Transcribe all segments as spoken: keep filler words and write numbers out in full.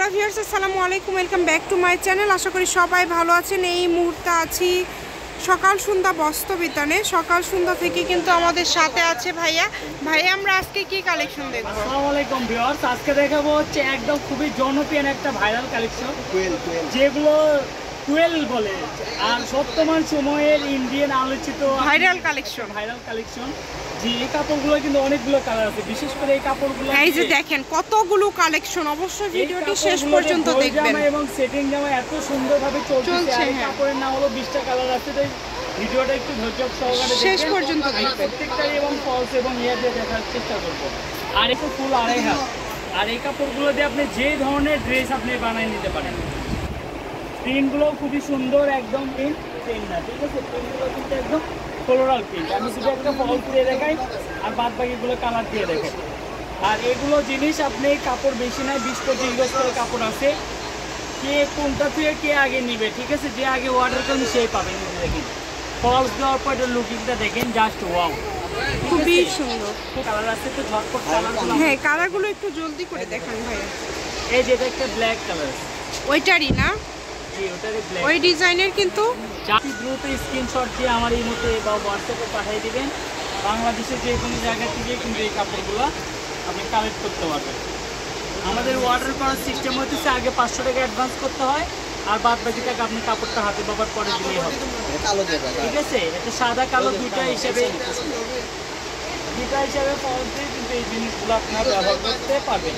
Viewers আসসালামু আলাইকুম, welcome back to my channel. আশা করি সবাই ভালো আছেন। এই মুহূর্তে আছি সকাল সন্ধ্যা বস্ত্র বিতানে। সকাল সন্ধ্যা থেকে কিন্তু আমাদের সাথে আছে ভাইয়া। ভাইয়া আমরা আজকে কি কালেকশন দেখব? আসসালামু আলাইকুম ভিউয়ার্স, আজকে দেখাবো হচ্ছে একদম খুবই জনপ্রিয় একটা ভাইরাল কালেকশন, যেগুলো টুয়েলভ বলে আর বর্তমান সময়ের ইন্ডিয়ান আলোচিত ভাইরাল কালেকশন ভাইরাল কালেকশন যে এই কাপড়গুলো কিন্তু অনেকগুলো কালার আছে। বিশেষ করে এই কাপড়গুলো এই যে দেখেন কতগুলো কালেকশন, অবশ্যই ভিডিওটি শেষ পর্যন্ত দেখবেন। এবং সেটিং জামা এত সুন্দরভাবে চলছে, আর কাপড়ের নাম হলো বিশটা কালার আছে। তাই ভিডিওটা একটু ধৈর্য সহকারে শেষ পর্যন্ত দেখবেন। প্রত্যেকটাই এবং ফলস এবং ইয়ার দিয়ে দেখার চেষ্টা করবো। আর একটু ফুল আড়াই হাত, আর এই কাপড়গুলো দিয়ে আপনি যে ধরনের ড্রেস আপনি বানিয়ে নিতে পারেন। প্রিন্টগুলো খুবই সুন্দর, একদম প্রিন্ট প্রিন্ট না, ঠিক আছে? প্রিন্টগুলো কিন্তু একদম ফ্লোরাল প্রিন্ট। আমি শুধু একটা ফলস দিয়ে দেখাই আর বাদ বাকিগুলো কালার দিয়ে দেখাই। আর এগুলো জিনিস আপনি কাপড় বেশি নয়, বিশ পঁচিশ গজ করে কাপড় আছে। কে কোনটা থেকে কে আগে নিবে, ঠিক আছে? যে আগে অর্ডার করবেন সেই পাবেন। দেখেন ফলস দেওয়ার পর এটা লুকিংটা দেখেন, জাস্ট ওয়াও, খুবই সুন্দর কালার আছে। তো ঝটপট কালারগুলো, হ্যাঁ কালারগুলো একটু জলদি করে দেখান ভাইয়া। এই যে এটা একটা ব্ল্যাক কালার, ওইটারই না? জি ওটারই ব্ল্যাক। ওই ডিজাইনের কিন্তু আপনি দ্রুত স্ক্রিনশট দিয়ে আমার এই মতে বা হোয়াটসঅ্যাপে পাঠিয়ে দিবেন। বাংলাদেশের যে কোনো জায়গা থেকে কিন্তু এই কাপড়গুলো আপনি কালেক্ট করতে পারবেন। আমাদের অর্ডার করার সিস্টেম হচ্ছে আগে পাঁচশো টাকা অ্যাডভান্স করতে হয়, আর বাদ বাকি টাকা আপনি কাপড়টা হাতে ব্যবহার করে দিলেই হবে, ঠিক আছে? এটা সাদা কালো দুইটা হিসেবে দুইটা হিসাবে ফলস দিয়ে কিন্তু এই জিনিসগুলো আপনার ব্যবহার করতে পারবেন।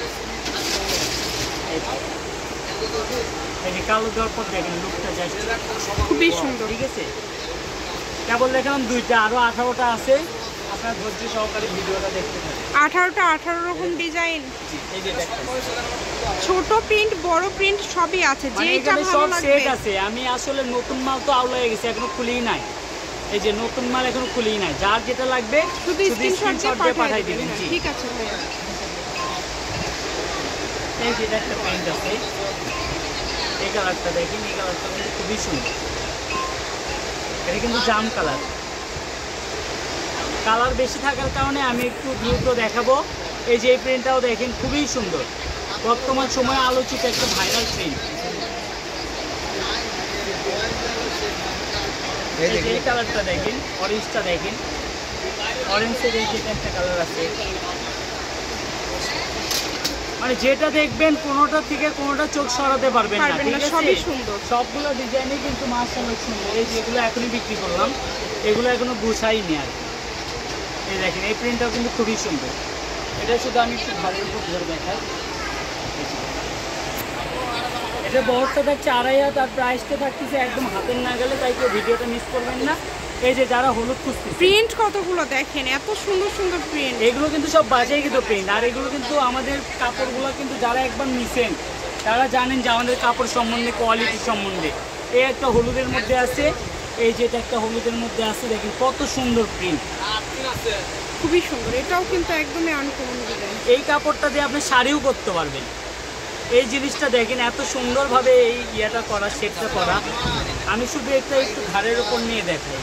এই যে কালো দেওয়ার পর দেখেন লুকটা জাস্ট খুবই সুন্দর, ঠিক আছে? কেবল দেখালাম দুইটা, আরো আঠারোটা আছে। আপনার ধৈর্য সহকারে ভিডিওটা দেখতে থাকুন। আঠারোটা আঠারো রকম ডিজাইন, এই যে দেখেন ছোট প্রিন্ট বড় প্রিন্ট সবই আছে, মানে যেটা এখানে ভালো সব লাগবে। সেট আছে। আমি আসলে নতুন মাল তো আউলাই গেছে, এখনো খুলেই নাই। এই যে নতুন মাল এখনো খুলেই নাই। যার যেটা লাগবে শুধু স্ক্রিনশট দিয়ে পাঠিয়ে দিবেন। দিবেন। জি ঠিক আছে ভাইয়া। এই যে একটা প্রিন্ট আছে, এই কালারটা দেখেন, এই কালারটা কিন্তু খুবই সুন্দর। এটা কিন্তু জাম কালার। কালার বেশি থাকার কারণে আমি একটু দ্রুত দেখাবো। এই যে এই প্রিন্টটাও দেখেন, খুবই সুন্দর, বর্তমান সময়ে আলোচিত একটা ভাইরাল প্রিন্ট। এই কালারটা দেখেন, অরেঞ্জটা দেখেন, অরেঞ্জের এই যেটা একটা কালার আছে। মানে যেটা দেখবেন কোনোটা থেকে কোনোটা চোখ সরাতে পারবেন না, ঠিক আছে? সবই সুন্দর, সবগুলো ডিজাইনই কিন্তু মাশাআল্লাহ সুন্দর। এই যেগুলো এখনই বিক্রি করলাম, এগুলো এখনো গুছাইনি আর কি। এই দেখেন এই প্রিন্টটাও কিন্তু খুবই সুন্দর। এটা শুধু আমি একটু ভালোর উপর ধরে দেখাই। এটা বহরটা থাকছে আড়াই হাত, আর প্রাইসটা থাকতেছে একদম হাতের না গেলে, তাই কেউ ভিডিওটা মিস করবেন না। এই যে যারা হলুদ খুঁজছে, প্রিন্ট কতগুলো দেখেন, এত সুন্দর সুন্দর প্রিন্ট। এগুলো কিন্তু সব বাজাই কিন্তু প্রিন্ট। আর এগুলো কিন্তু আমাদের কাপড়গুলো কিন্তু যারা একবার নিছেন তারা জানেন যে আমাদের কাপড় সম্বন্ধে, কোয়ালিটি সম্বন্ধে। এই একটা হলুদের মধ্যে আছে, এই যেটা একটা হলুদের মধ্যে আছে, দেখেন কত সুন্দর প্রিন্ট, খুবই সুন্দর। এটাও কিন্তু একদমই আনকমন ডিজাইন। এই কাপড়টা দিয়ে আপনি শাড়িও করতে পারবেন। এই জিনিসটা দেখেন এত সুন্দরভাবে এই ইয়েটা করা, শেপটা করা। আমি শুধু একটা একটু ঘাড়ের ওপর নিয়ে দেখাই।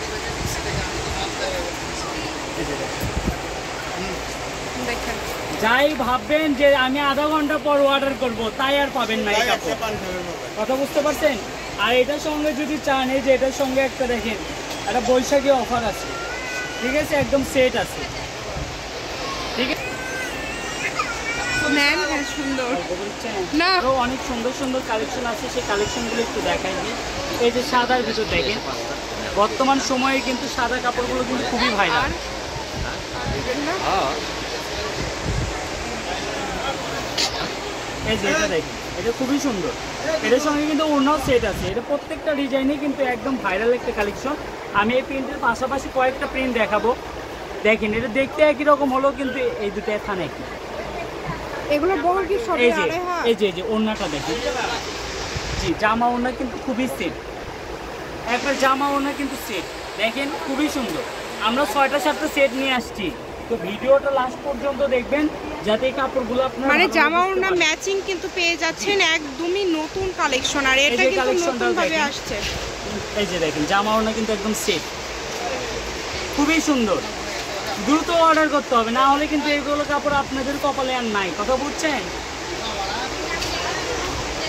দেখেন যাই ভাববেন যে আমি আধা ঘন্টা পর অর্ডার করব, তাই আর পাবেন না এই কাপড়। কথা বুঝতে পারছেন? আর এটার সঙ্গে যদি চান, এই যে এটার সঙ্গে একটা দেখেন একটা বৈশাখী অফার আছে, ঠিক আছে? একদম সেট আছে, ঠিক আছে? নেন, হ্যাঁ সুন্দর না? আরও অনেক সুন্দর সুন্দর কালেকশন আছে, সেই কালেকশনগুলো একটু দেখাই দিই। এই যে সাদার ভিতর দেখেন, বর্তমান সময়ে কিন্তু সাদা কাপড়গুলো কিন্তু খুবই ভাইরাল। এই যে এটা দেখেন, এটা খুবই সুন্দর। এটার সঙ্গে কিন্তু ওড়নাও সেট আছে। এটা প্রত্যেকটা ডিজাইনই কিন্তু একদম ভাইরাল একটা কালেকশন। আমি এই প্রিন্টের পাশাপাশি কয়েকটা প্রিন্ট দেখাবো। দেখেন এটা দেখতে একই রকম হলো, কিন্তু এই দুটো এখানে একই। এগুলো বহর কি সব এই যে আড়াই হাত? এই যে এই যে ওড়নাটা দেখেন, জি জামা ওড়না কিন্তু খুবই সেট, একবার জামা ওড়না কিন্তু সেট দেখেন, খুবই সুন্দর। আমরা ছয়টা সাতটা সেট নিয়ে আসছি, তো ভিডিওটা লাস্ট পর্যন্ত দেখবেন যাতে এই কাপড়গুলো আপনার মানে জামা ওড়না ম্যাচিং কিন্তু পেয়ে যাচ্ছেন, একদমই নতুন কালেকশন। আর এটা কিন্তু নতুন ভাবে আসছে। এই যে দেখেন জামা ওড়না কিন্তু একদম সেট, খুবই সুন্দর। দ্রুত অর্ডার করতে হবে, না হলে কিন্তু এইগুলো কাপড় আপনাদের কপালে আর নাই। কথা বুঝছেন?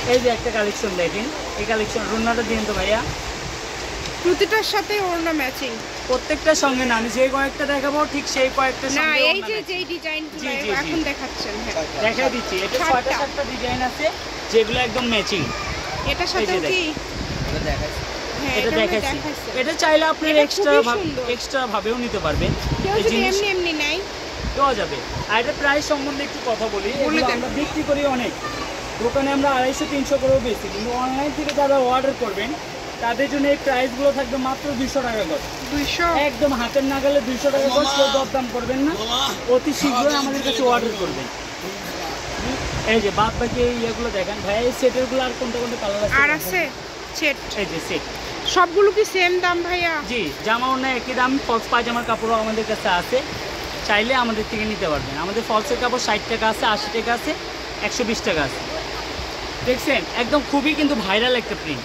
এই যে একটা কালেকশন দেখেন, এই কালেকশন রুনাটা দিন তো ভাইয়া। প্রতিটার সাথে ওড়না ম্যাচিং, প্রত্যেকটার সঙ্গে না, আমি যে কয়েকটা দেখাবো ঠিক সেই কয়েকটা না সঙ্গে এই যে যেই ডিজাইনগুলো জি, জি, জি। এখন দেখাচ্ছেন, হ্যাঁ দেখাই দিচ্ছি। এটা সাতটা। ছয়টা সাতটা ডিজাইন আছে যেগুলো একদম ম্যাচিং। এটার সাথেও কি হ্যাঁ এটা এটা দেখাচ্ছি, দেখাইছে। এটা চাইলে আপনি এটা এক্সট্রা খুবই সুন্দর। এক্সট্রা ভাবেও নিতে পারবেন। কেউ এই যদি জিনিস এমনি এমনি নাই দেওয়া যাবে। আর এটা প্রাইস সম্বন্ধে একটু কথা বলি। বলে এগুলো দেন। আমরা বিক্রি করি অনেক, দোকানে আমরা আড়াইশো তিনশো করেও বেশি, কিন্তু অনলাইন থেকে যারা অর্ডার করবেন তাদের জন্য এই প্রাইসগুলো থাকবে মাত্র দুইশো টাকা গজ। দুইশো একদম হাতের নাগালে দুইশো টাকা গজ, কেউ দরদাম করবেন না, অতি শীঘ্রই আমাদের কাছে অর্ডার করবেন। এই যে বাদ বাকি এই ইয়েগুলো দেখেন ভাই, এই সেটেরগুলো আর কোনটা কোনটা কালার আছে? আর আছে সেট, এই যে সেট, সবগুলো কি সেম দাম ভাইয়া? জি জামাও না একই দাম, ফলস পায়জামার কাপড়ও আমাদের কাছে আছে, চাইলে আমাদের থেকে নিতে পারবেন। আমাদের ফলসের কাপড় ষাট টাকা আছে, আশি টাকা আছে, একশো বিশ টাকা আছে। দেখছেন একদম খুবই কিন্তু ভাইরাল একটা প্রিন্ট।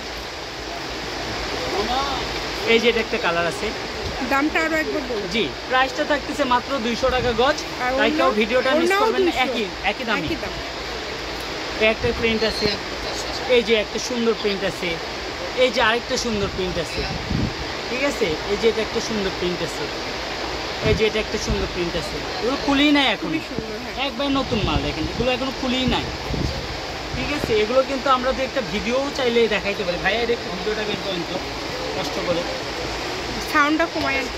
এই যে এটা একটা কালার আছে, দামটা আরো একবার বলুন। জি প্রাইসটা থাকতেছে মাত্র দুইশো টাকা গজ। আর তাই কেউ ওড়না? ভিডিওটা মিস ওড়নাও করবেন না, দুইশো? একই একই দামই। একই দাম। এই একটা প্রিন্ট আছে, এই যে একটা সুন্দর প্রিন্ট আছে, এই যে আরেকটা সুন্দর প্রিন্ট আছে, ঠিক আছে। এই যে এটা একটা সুন্দর প্রিন্ট আছে, এই যে এটা একটা সুন্দর প্রিন্ট আছে। এগুলো খুলেই নাই এখন, খুবই সুন্দর, হ্যাঁ একবার নতুন মাল দেখেন, এগুলো এখনো খুলেই নাই, ঠিক আছে। এগুলো কিন্তু আমরা যে একটা ভিডিও চাইলে দেখাইতে পারি। ভাইয়া এটা একটু ভিডিওটা বের করেন তো কষ্ট করে। সাউন্ডটা কমায় আনতে।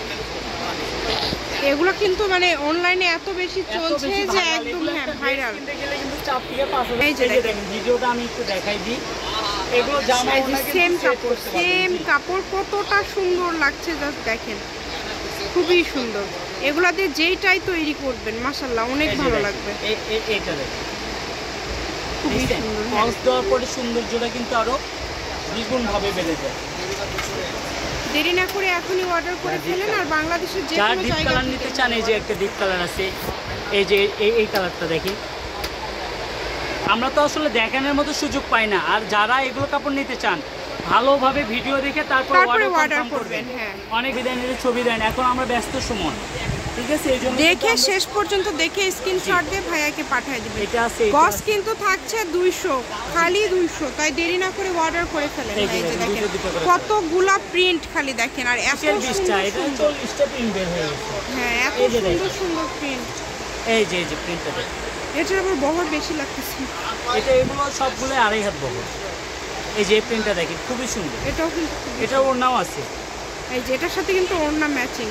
এগুলো কিন্তু মানে অনলাইনে এত বেশি এত চলছে বেশি যে viral, একদম এগুলো হ্যাঁ একটা dress ভাইরাল। কিনতে গেলে কিন্তু চার থেকে পাঁচ হাজার। এই যে এই যে দেখেন ভিডিওটা আমি একটু দেখাই দিই। এগুলো জামা ওড়না কিন্তু সেম set কাপড়, করতে পারবেন, সেম জি। কাপড় কতটা সুন্দর লাগছে জাস্ট দেখেন, খুবই সুন্দর। এগুলাতে যেইটাই তৈরি করবেন মাশাআল্লাহ অনেক এই যে ভালো দেখেন, লাগবে, এই- এই- এইটা দেখেন, খুবই দেখছেন? সুন্দর। ফলস দেওয়ার পরে সৌন্দর্যটা কিন্তু আরো দ্বিগুণ ভাবে বেড়ে যায়। দেরি না করে এখনই অর্ডার করে হ্যাঁ, ফেলেন। আর বাংলাদেশের যে যার কোনো ডিপ জায়গা কালার থেকে নিতে চান, এই যে একটা ডিপ কালার আছে, এই যে এই এই কালারটা দেখি। আমরা তো আসলে দেখানোর মতো সুযোগ পাই না, আর যারা এগুলো কাপড় নিতে চান ভালোভাবে ভিডিও দেখে তারপর তারপরে অর্ডার order করবেন, করবেন, হ্যাঁ। অনেক ডিজাইনের ছবি দেন, এখন আমরা ব্যস্ত সময়, ঠিক আছে। এই জন্য দেখে কিন্তু আমরা- শেষ পর্যন্ত দেখে স্ক্রিনশট দিয়ে ভাইয়াকে পাঠিয়ে দিবেন। এটা আছে, এটা গস আছে। কিন্তু থাকছে দুইশো, খালি দুইশো, তাই দেরি না করে অর্ডার করে ফেলেন। এই যে এই যে দেখেন, দেখেন দুটো দুটো করে কতগুলা প্রিন্ট খালি দেখেন, আর এত বিশের বিশটা, সুন্দর এটা সুন্দর, চল্লিশটা প্রিন্ট বের হয়ে গেছে। হ্যাঁ এত এই যে সুন্দর দেখেন। সুন্দর প্রিন্ট। এই যে এই যে প্রিন্টটা দেখেন, এটার আবার বহর বেশি লাগতেছে। এটা এগুলো সবগুলো আড়াই হাত বহর। এই যে প্রিন্টটা দেখেন খুবই সুন্দর, এটাও কিন্তু খুবই- এটা ওড়নাও আছে। এই যে এটার সাথে কিন্তু ওড়না ম্যাচিং।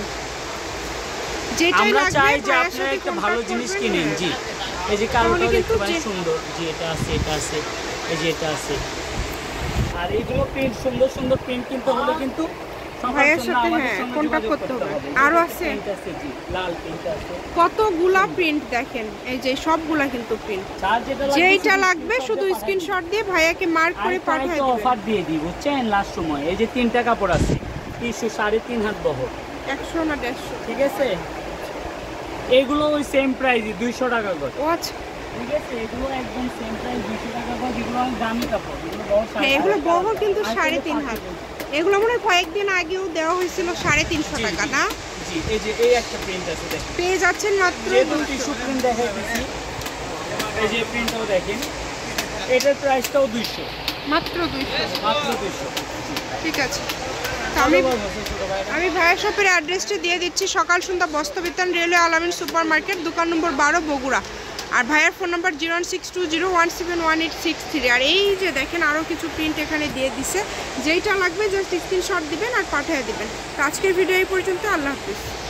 যেটাই আমরা লাগবে চাই যে ভাইয়ার আপনারা সাথে একটা contact ভালো জিনিস করবেন, কিনেন, হ্যাঁ। জি। এই যে কালোটাও তাহলে দেখতে কিন্তু পারেন যে- সুন্দর, জি এটা আছে, এটা আছে, এই যে এটা আছে। আর এইগুলো প্রিন্ট সুন্দর সুন্দর প্রিন্ট কিনতে হলে কিন্তু সবার ভাইয়ের জন্য সাথে, আমাদের হ্যাঁ, সঙ্গে contact যোগাযোগ করতে হবে। হবে। আরো এই যে আছে? প্রিন্ট আছে, জি লাল প্রিন্ট আছে। কতগুলা প্রিন্ট দেখেন, এই যে সবগুলা কিন্তু প্রিন্ট। যার যেটা লাগবে যেইটা শুধু লাগবে screenshot শুধু দিয়ে পাঠান। স্ক্রিনশট দিয়ে ভাইয়াকে মার্ক করে আরেকটা পাঠিয়ে আরেকটা দিবেন। অফার দিয়ে দিই বুঝছেন, লাস্ট সময় এই যে তিনটা কাপড় আছে, টিস্যু সাড়ে তিন হাত বহর, একশো না দেড়শো? ঠিক আছে। এগুলো ওই সেম প্রাইসই দুইশো টাকা করে, ও আচ্ছা, ঠিক আছে। এগুলো একদম সেম প্রাইস দুইশো টাকা করে, যেগুলো অনেক দামি কাপড়, এগুলো বহর সাড়ে হ্যাঁ এগুলো তিন হাত। বহর কিন্তু আর সাড়ে এগুলো তিন পাঁচ হাত। হাত। এগুলো মনে হয় কয়েকদিন আগেও দেওয়া হয়েছিল সাড়ে তিনশো জি, টাকা জি, না? জি এই যে এই একটা প্রিন্ট আছে দেখেন, পেয়ে যাচ্ছেন মাত্র যেহেতু দুশো। টিস্যু প্রিন্ট দেখাই দিচ্ছি, এই যে প্রিন্টটাও দেখেন, এটার প্রাইসটাও দুইশো, মাত্র দুইশো, মাত্র দুইশো। ঠিক আছে। তো আমি আমি ভাইয়া শপের অ্যাড্রেসটা দিয়ে দিচ্ছি, Sokal Sondha Bostrobitan, railway Alamin super market, দোকান নম্বর বারো, বগুড়া। আর ভাইয়ার phone number zero one six two zero one seven one eight six three. আর এই যে দেখেন আরও কিছু প্রিন্ট এখানে দিয়ে দিছে, যেইটা লাগবে জাস্ট স্ক্রিনশট দিবেন আর পাঠিয়ে দিবেন। তো আজকের ভিডিও এই পর্যন্ত, আল্লাহ হাফিজ।